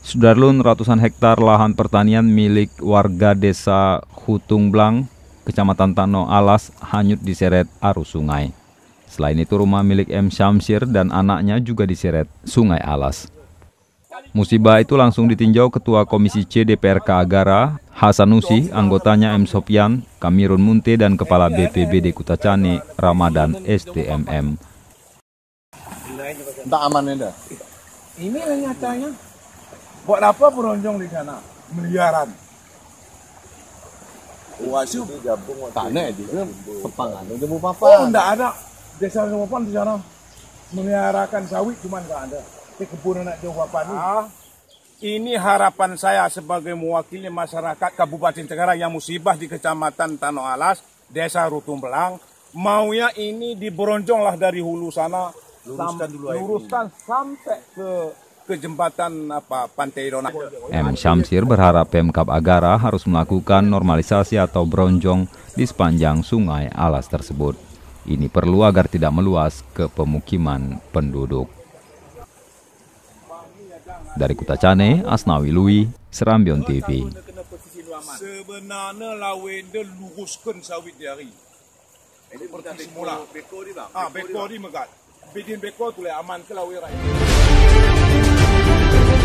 Sudarlun, ratusan hektar lahan pertanian milik warga desa Hutung Blang, Kecamatan Tano Alas, hanyut diseret arus sungai. Selain itu, rumah milik M. Syamsir dan anaknya juga diseret sungai Alas. Musibah itu langsung ditinjau Ketua Komisi C DPRK Agara, Hasanusi, anggotanya M. Sopyan, Kamirun Munte, dan Kepala BPBD Kutacane, Ramadan STMM. Tak aman dah. Ini nyatanya. Buat apa beronjong di sana? Miliaran. Wasu tanah di Sepangan ada mau apa? Oh, enggak ada. Desa Sepapan di sana meliharakan sawit cuma enggak ada. Di kebun anak Sepapan ini. Ini harapan saya sebagai mewakili masyarakat Kabupaten Tenggara yang musibah di Kecamatan Tano Alas, Desa Hutung Blang. Maunya ini diberonjonglah dari hulu sana, luruskan sampai ke jembatan Pantai Dona. M. Syamsir berharap Pemkab Agara harus melakukan normalisasi atau bronjong di sepanjang sungai Alas tersebut. Ini perlu agar tidak meluas ke pemukiman penduduk. Dari Kutacane, Asnawi Lui, Serambion TV. Sebenarnya lawan dia luruskan sawit dia hari. Seperti semula. Beko di megat. Bikin beko tu le aman ke lawan rakyat.